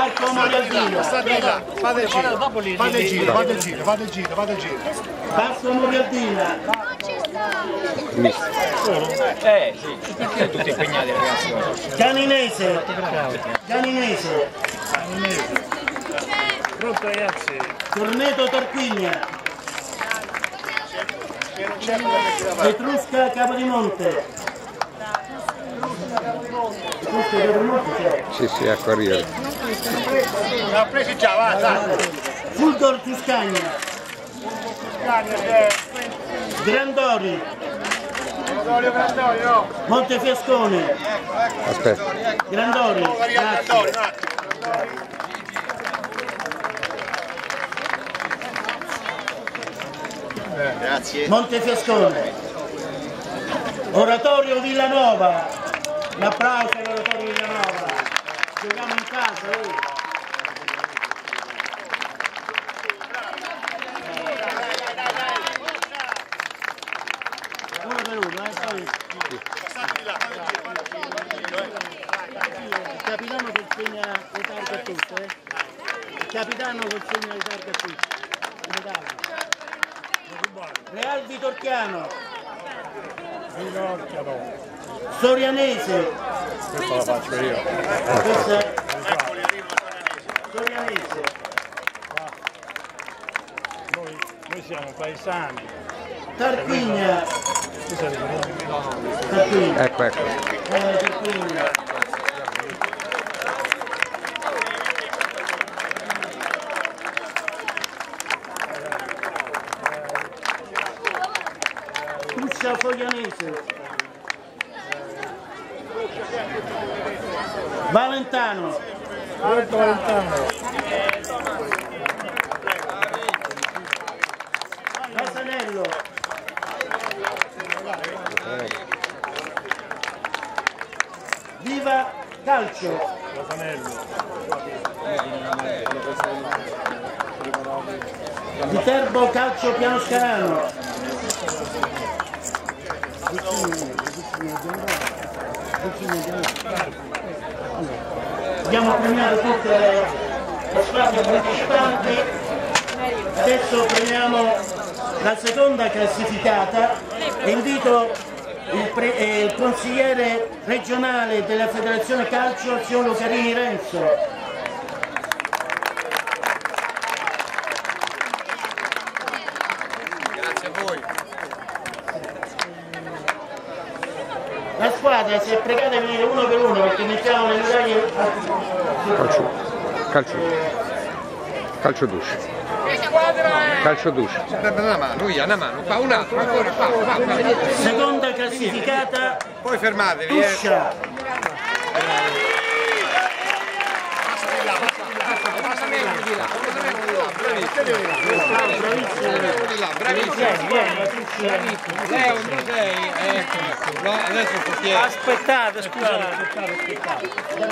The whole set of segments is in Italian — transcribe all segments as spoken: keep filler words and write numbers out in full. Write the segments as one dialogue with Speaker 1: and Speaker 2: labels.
Speaker 1: Marco Morialdino.
Speaker 2: Fate il giro, fate il giro, fate il giro, fate il giro, fate il giro, fate il giro.
Speaker 1: Marco Morialdina.
Speaker 3: Eh sì, perché tutti impegnati ragazzi.
Speaker 1: Caninese. Caninese.
Speaker 2: Pronto ragazzi?
Speaker 1: Corneto Tarquigna. Petrusca Capodimonte. Petrusca Capodimonte c'è?
Speaker 4: Sì, sì, ecco arriva.
Speaker 2: L'ha preso già, va, dai.
Speaker 1: Fulgor Tuscagna. Grandori. Montefiascone.
Speaker 4: Aspetta.
Speaker 1: Grandori. Grazie.
Speaker 2: Grazie.
Speaker 1: Montefiascone. Oratorio Villanova. Un applauso all'Oratorio Villanova. Giochiamo in casa. Eh. Uno per uno, eh, poi... Il capitano che segna le targhe a tutte, eh? Il capitano che segna le targhe a tutte. Real Vitorchiano. Sorianese.
Speaker 2: Questa la faccio io.
Speaker 1: Questa è Sorianese.
Speaker 2: Noi, noi siamo paesani.
Speaker 1: Tarquigna. Tarquigna.
Speaker 4: Ecco, ecco.
Speaker 1: Eh, Tarquigna. Cuscia Foglianese. Valentano.
Speaker 2: Pronto Valentano.
Speaker 1: Casanello. Viva Calcio. Viterbo Calcio Pianoscarano. Abbiamo premiato tutte le, le squadre partecipanti, adesso premiamo la seconda classificata e invito il, pre, eh, il consigliere regionale della Federazione Calcio, Signor Carini Renzo. La squadra si è pregata di venire uno per uno perché mettiamo le medaglie.
Speaker 4: Calcio. Calcio. Calcio d'uscio. Calcio d'uscio.
Speaker 3: Una mano, lui ha una mano, fa un altro, ancora, fa, fa, fa.
Speaker 1: Seconda classificata.
Speaker 3: Poi fermatevi, eh.
Speaker 1: Tuscia.
Speaker 3: Leo, tu sei, ecco, no, adesso il portiere.
Speaker 2: Aspettate, scusate, aspettate, aspettate.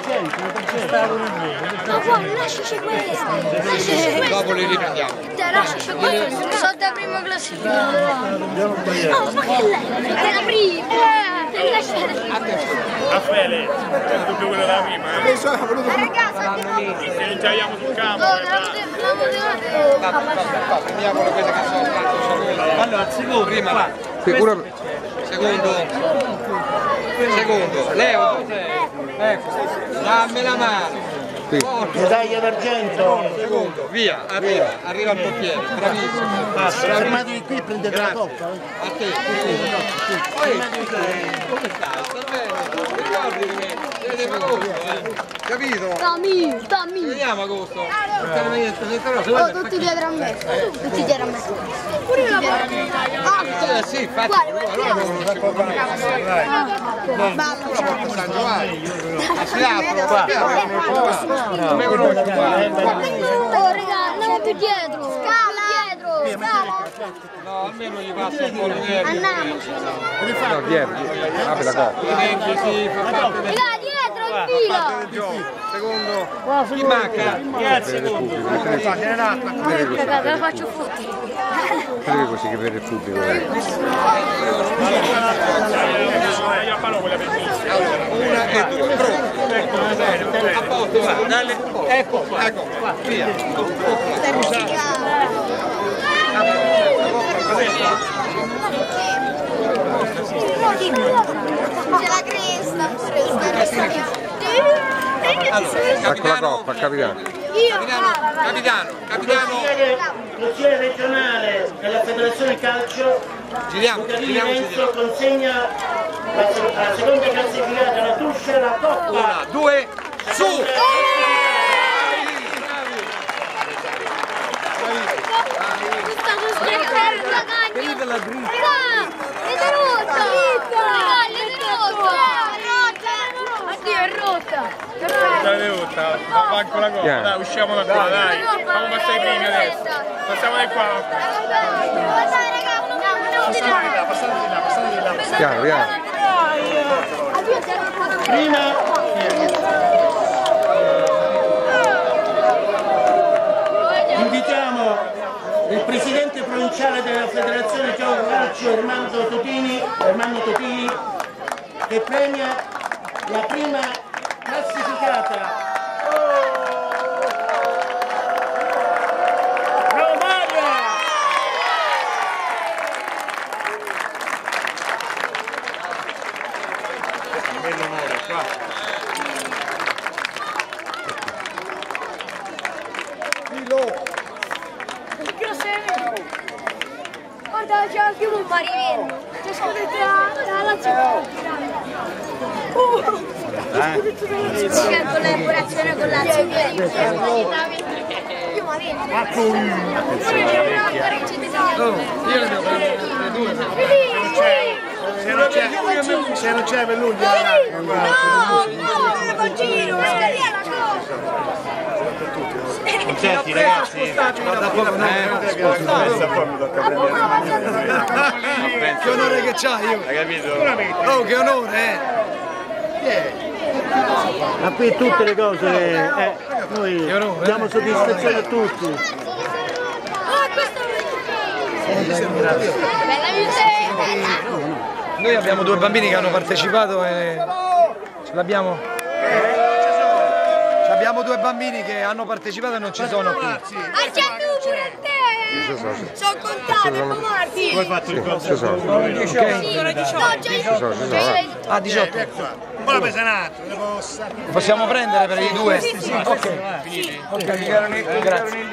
Speaker 5: No, fuori, lasciaci questo. Lasciaci questo.
Speaker 3: Dopo li riprendiamo.
Speaker 5: Lasciaci questo. Sono da prima classifica. No, ma che lei? È la prima.
Speaker 2: Raffaele, è tutto quello da prima, eh? Ragazzi, che non tagliamo sul campo.
Speaker 3: Prendiamo quelle che sono fatte.
Speaker 1: Allora, secondo,
Speaker 3: Prima,
Speaker 4: Uno...
Speaker 3: secondo, secondo, Leo, tu sei? Ecco, dammi la mano.
Speaker 1: medaglia d'argento.
Speaker 3: Secondo, via, arriva, arriva il portiere, bravissimo.
Speaker 1: Fermatevi qui e prendete la coppa.
Speaker 3: A te, poi, come stai? Sta bene? Ti ricordi di me? Vedete agosto, eh? Capito?
Speaker 5: Dammi, dammi.
Speaker 3: Vediamo agosto.
Speaker 5: Oh, tutti dietro a me. Tutti dietro a me. Pure io la porto.
Speaker 3: Eh sì, infatti, allora devono San Giovanni. Si aprono qua. Non mi conosco qua.
Speaker 5: Oh, raga, andiamo più dietro. Scala. Dietro. Scala.
Speaker 3: No, almeno gli passa un po' di nervi.
Speaker 5: Andiamoci.
Speaker 4: No, dietro, apri la coppa.
Speaker 3: I nervi si fa parte del...
Speaker 5: Raga, dietro,
Speaker 3: Secondo, chi manca?
Speaker 4: Grazie. La
Speaker 5: faccio fottere.
Speaker 4: Perché così che per il pubblico?
Speaker 3: Una e due, pronto. A posto, va, dalle. Ecco qua, ecco qua, via.
Speaker 5: C'è la cresta.
Speaker 4: Ecco la coppa, capitano.
Speaker 3: Capitano, capitano, capitano.
Speaker 1: Consigliere regionale della Federazione Calcio,
Speaker 3: Giriamo, giriamo,
Speaker 1: Renzo consegna alla seconda classificata la Tuscia, la coppa.
Speaker 3: Una, due, su!
Speaker 5: Raga, è rotta! Oddio, è rotta!
Speaker 2: È rotta, manco la coppa, dai, usciamo da qua, dai. Facciamo passare i primi adesso. Passiamo di qua.
Speaker 4: Piano, piano.
Speaker 1: Prima invitiamo il presidente provinciale della Federazione Gioco Calcio Ermanno Totini, Ermanno Totini, che premia la prima classificata.
Speaker 5: Guarda, c'è anche un marino. C'è scritto la Lazio. C'è collaborazione con la Lazio. Io marino.
Speaker 3: Io ne devo prendere due.
Speaker 2: Se non c'è per lui,
Speaker 5: no, no, non giro, è la cosa.
Speaker 2: senti ragazzi, guarda poco, non è che
Speaker 3: Che onore che c'hai io!
Speaker 2: hai capito?
Speaker 3: Oh, che onore, eh!
Speaker 1: Ma qui tutte le cose, eh, noi diamo soddisfazione a tutti.
Speaker 5: Oh, questo è bella musica!
Speaker 3: Noi abbiamo due bambini che hanno partecipato e ce l'abbiamo. Abbiamo due bambini che hanno partecipato e non ci sono qui.
Speaker 5: Accendo pure a te! Sono contento, Marti!
Speaker 2: Tu hai fatto il gol
Speaker 4: Ci sono.
Speaker 3: Ah, diciotto.
Speaker 2: ora pesa un attimo,
Speaker 3: Possiamo prendere per i due? Ok. Ok, grazie.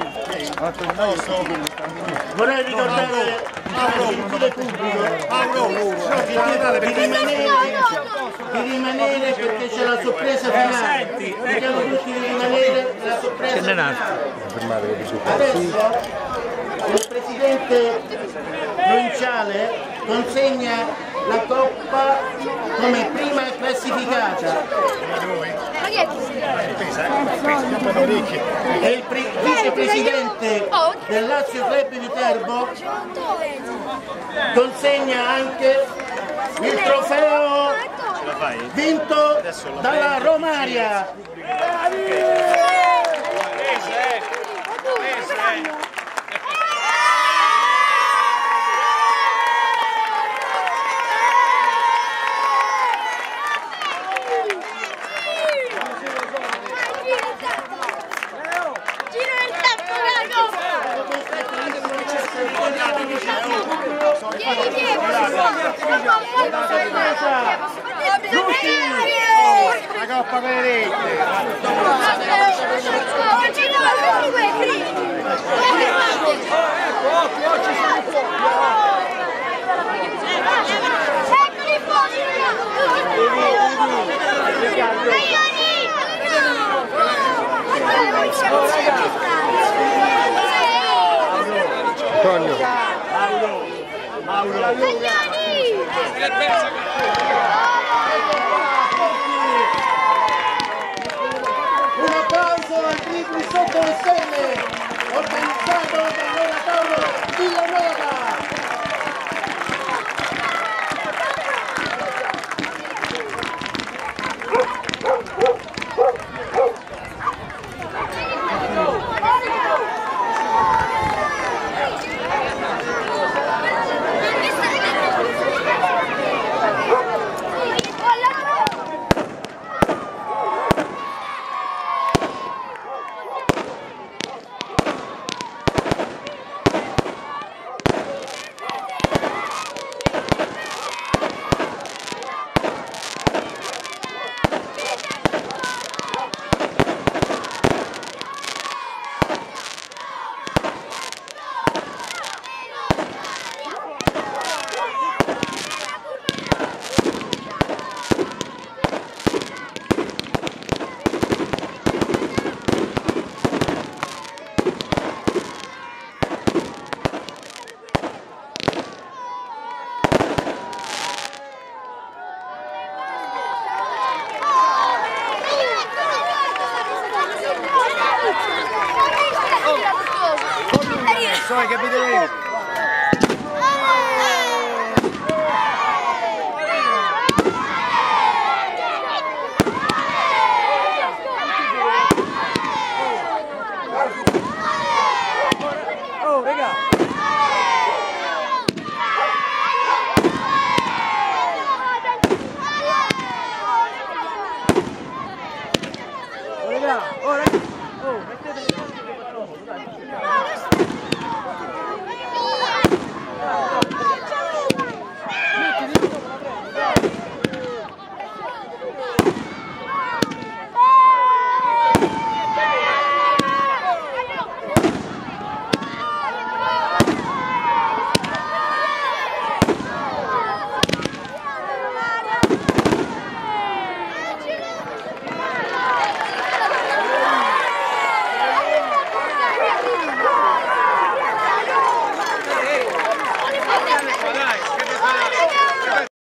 Speaker 1: Vorrei ricordare al gentile pubblico di rimanere, di rimanere perché c'è la sorpresa finale. Chiediamo tutti di rimanere la sorpresa finale. Adesso il presidente provinciale consegna la coppa come prima classificata e il vicepresidente del Lazio Club Viterbo consegna anche il trofeo vinto dalla Romaria.
Speaker 2: la coppa Benedette.
Speaker 5: Eccoli fuori,
Speaker 4: Antonio.
Speaker 2: Mauro.
Speaker 1: Un applauso al Tripli sotto le stelle organizzato dall'oratorio Villanova.
Speaker 3: Adesso vai, capite?
Speaker 6: Oh, raga! Oh, raga! Oh, raga! Oh, mettete...